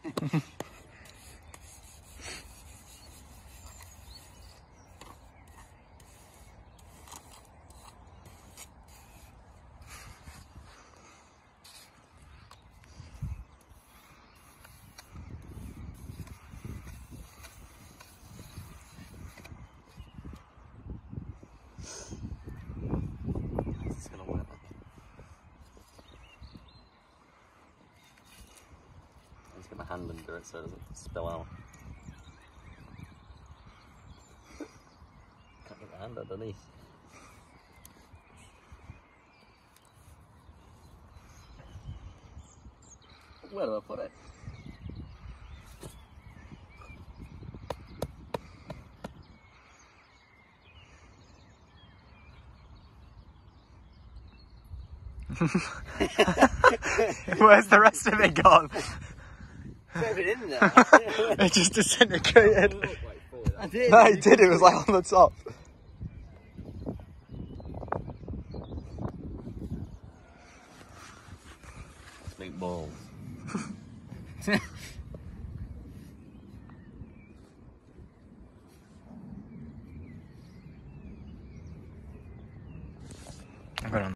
Get my hand under it so it doesn't spill out. Can't get my hand underneath. Where do I put it? Where's the rest of it gone? It in there. It just disintegrated. I did. No, it did. It was like on the top. Big balls.